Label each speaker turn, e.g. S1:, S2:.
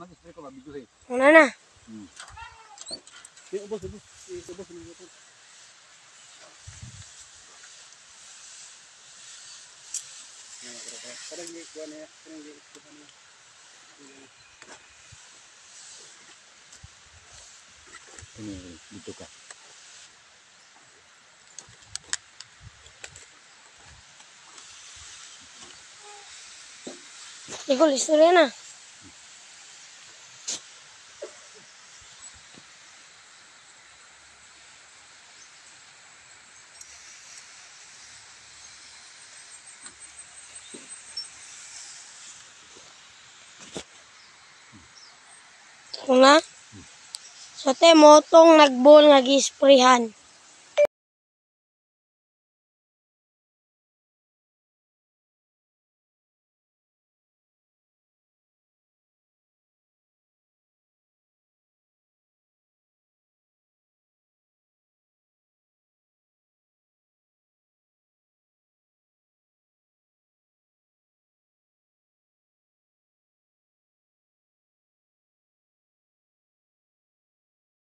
S1: mag-spray ko ba video eh.
S2: Una na.
S1: Ubos. Ini dito ka.
S2: Ikol, istorya na. Nga. So te mo tong nagbol nga gisprehan.